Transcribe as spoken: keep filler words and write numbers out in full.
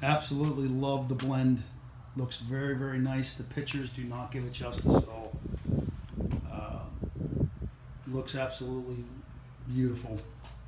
Absolutely love the blend. Looks very, very nice. The pictures do not give it justice at all. Uh, looks absolutely beautiful.